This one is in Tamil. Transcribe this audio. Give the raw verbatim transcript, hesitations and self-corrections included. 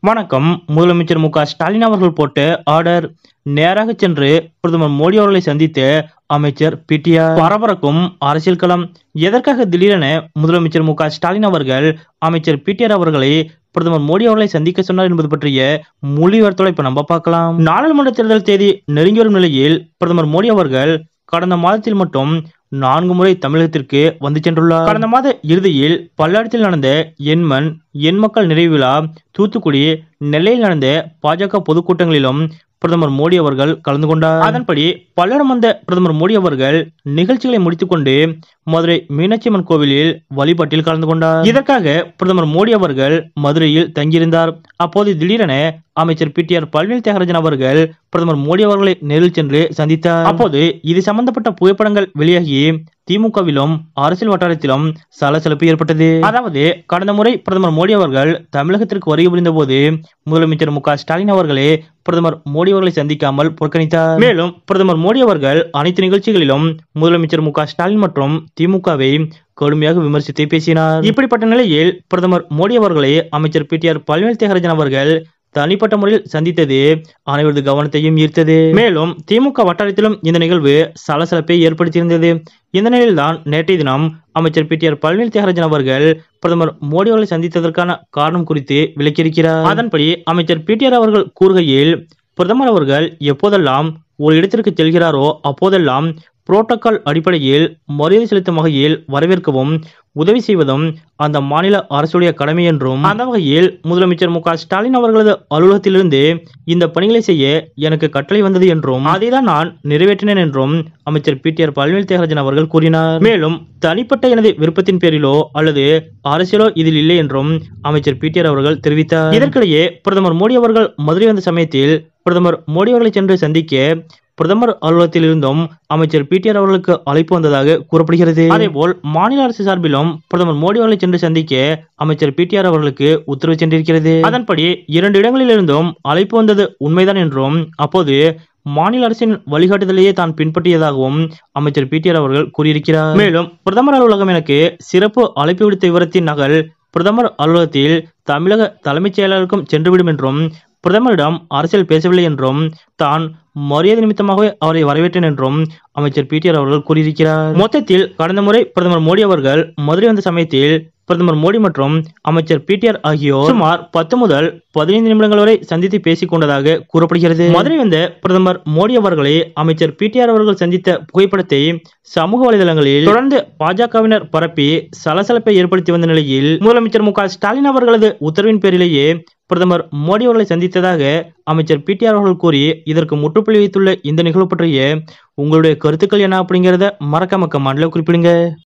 வணக்கம். முதலமைச்சர் மு க ஸ்டாலின் அவர்கள் போட்ட ஆர்டர். நேராக சென்று பிரதமர் மோடி அவர்களை சந்தித்து அமைச்சர் பி டி ஆர். பரபரக்கும் அரசியல் களம். எதற்காக திடீரென முதலமைச்சர் மு க ஸ்டாலின் அவர்கள் அமைச்சர் பி டி ஆர் அவர்களை பிரதமர் மோடி அவர்களை சந்திக்க சொன்னார் என்பது பற்றிய முழு விவரத்தோட இப்ப நம்ம பார்க்கலாம். நாடாளுமன்ற தேர்தல் தேதி நெருங்கி வரும் நிலையில் பிரதமர் மோடி அவர்கள் கடந்த மாதத்தில் மட்டும் நான்கு முறை தமிழகத்திற்கு வந்து சென்றுள்ளார். கடந்த மாத இறுதியில் பல்லாடத்தில் நடந்த எண்மண் எண் மக்கள் நிறைவு விழா, தூத்துக்குடி, நெல்லையில் நடந்த பாஜக பொதுக்கூட்டங்களிலும் பிரதமர் மோடி அவர்கள் கலந்து கொண்டார். அதன்படி பல்லடம் வந்த பிரதமர் மோடி அவர்கள் நிகழ்ச்சிகளை முடித்துக் கொண்டு மதுரை மீனாட்சி அம்மன் கோவிலில் வழிபாட்டில் கலந்து கொண்டார். இதற்காக பிரதமர் மோடி அவர்கள் மதுரையில் தங்கியிருந்தார். அப்போது திடீரென அமைச்சர் P T R Palanivel Thiagarajan அவர்கள் பிரதமர் மோடி அவர்களை நேரில் சென்று சந்தித்தார். அப்போது இது சம்பந்தப்பட்ட புகைப்படங்கள் வெளியாகி திமுகவிலும் அரசியல் வட்டாரத்திலும் சலசலப்பு ஏற்பட்டது. அதாவது கடந்த முறை பிரதமர் மோடி அவர்கள் தமிழகத்திற்கு வருகை புரிந்த போது முதலமைச்சர் மு க ஸ்டாலின் அவர்களே பிரதமர் மோடி அவர்களை சந்திக்காமல் புறக்கணித்தார். மேலும் பிரதமர் மோடி அவர்கள் அனைத்து நிகழ்ச்சிகளிலும் முதலமைச்சர் மு க ஸ்டாலின் மற்றும் திமுகவை கடுமையாக விமர்சித்து பேசினார். இப்படிப்பட்ட நிலையில் பிரதமர் மோடி அவர்களை அமைச்சர் P T R Palanivel Thiagarajan அவர்கள் தனிப்பட்ட முறையில் சந்தித்தது அனைவரது கவனத்தையும் ஈர்த்தது. மேலும் திமுக வட்டாரத்திலும் இந்த நிகழ்வு சலசலப்பை ஏற்படுத்தியிருந்தது. இந்த நிலையில்தான் நேற்றைய தினம் அமைச்சர் P T R Palanivel Thiagarajan அவர்கள் பிரதமர் மோடி அவர்களை சந்தித்ததற்கான காரணம் குறித்து விளக்கியிருக்கிறார். அதன்படி அமைச்சர் பி டி ஆர் அவர்கள் கூறுகையில், பிரதமர் அவர்கள் எப்போதெல்லாம் ஒரு இடத்திற்கு செல்கிறாரோ அப்போதெல்லாம் புரோட்டோகால் அடிப்படையில் மரியாதை செலுத்தும் வகையில் வரவேற்கவும் உதவி செய்வதும் அந்த மாநில அரசுடைய கடமை என்றும், அந்த வகையில் முதலமைச்சர் மு க ஸ்டாலின் அவர்களது அலுவலகத்திலிருந்து இந்த பணிகளை செய்ய எனக்கு கட்டளை வந்தது என்றும் அதைதான் நான் நிறைவேற்றினேன் என்றும் அமைச்சர் P T R Palanivel Thiagarajan அவர்கள் கூறினார். மேலும் தனிப்பட்ட எனது விருப்பத்தின் பேரிலோ அல்லது அரசியலோ இதில் இல்லை என்றும் அமைச்சர் பி டி ஆர் அவர்கள் தெரிவித்தார். இதற்கிடையே பிரதமர் மோடி அவர்கள் மதுரை வந்த சமயத்தில் பிரதமர் மோடி அவர்களை சென்று சந்திக்க பிரதமர் அலுவலகத்தில் இருந்தும் அமைச்சர் பி டி ஆர் அவர்களுக்கு அழைப்பு வந்ததாக கூறப்படுகிறது. அதேபோல் மாநில அரசு சார்பிலும் பிரதமர் மோடி அவர்களை சென்று சந்திக்க அமைச்சர் பி டி ஆர் அவர்களுக்கு உத்தரவு சென்றிருக்கிறது. அதன்படி இரண்டு இடங்களில் இருந்தும் அழைப்பு வந்தது உண்மைதான் என்றும், அப்போது மாநில அரசின் வழிகாட்டுதலையே தான் பின்பற்றியதாகவும் அமைச்சர் பி டி ஆர் அவர்கள் கூறியிருக்கிறார். மேலும் பிரதமர் அலுவலகம் எனக்கு சிறப்பு அழைப்பு விடுத்த விவரத்தின் நகல் பிரதமர் அலுவலகத்தில் தமிழக தலைமைச் செயலாளருக்கும் சென்றுவிடும் என்றும், பிரதமரிடம் அரசியல் பேசவில்லை என்றும், தான் மரியாதை நிமித்தமாகவே அவரை வரவேற்றேன் என்றும் அமைச்சர் பி டி ஆர் அவர்கள் கூறியிருக்கிறார். மொத்தத்தில் கடந்த முறை பிரதமர் மோடி அவர்கள் மதுரை வந்த சமயத்தில் பிரதமர் மோடி மற்றும் அமைச்சர் பி டி ஆர் ஆகியோர் சுமார் பத்து முதல் பதினைந்து நிமிடங்கள் வரை சந்தித்து பேசிக் கொண்டதாக கூறப்படுகிறது. மதுரை வந்த பிரதமர் மோடி அவர்களை அமைச்சர் பி டி ஆர் அவர்கள் சந்தித்த புகைப்படத்தை சமூக வலைதளங்களில் தொடர்ந்து பாஜகவினர் பரப்பி சலசலப்பை ஏற்படுத்தி வந்த நிலையில் முதலமைச்சர் மு க ஸ்டாலின் அவர்களது உத்தரவின் பேரிலேயே பிரதமர் மோடி அவர்களை சந்தித்ததாக அமைச்சர் பி டி ஆர் அவர்கள் கூறி இதற்கு முற்றுப்புள்ளி வைத்துள்ள இந்த நிகழ்வு பற்றிய உங்களுடைய கருத்துக்கள் என்ன அப்படிங்கிறத மறக்காம கமெண்ட்ல குறிப்பிடுங்க.